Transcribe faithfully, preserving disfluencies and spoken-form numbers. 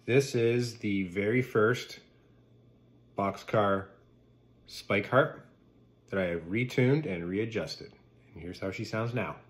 This is the very first Boxcar spike harp that I have retuned and readjusted. And here's how she sounds now.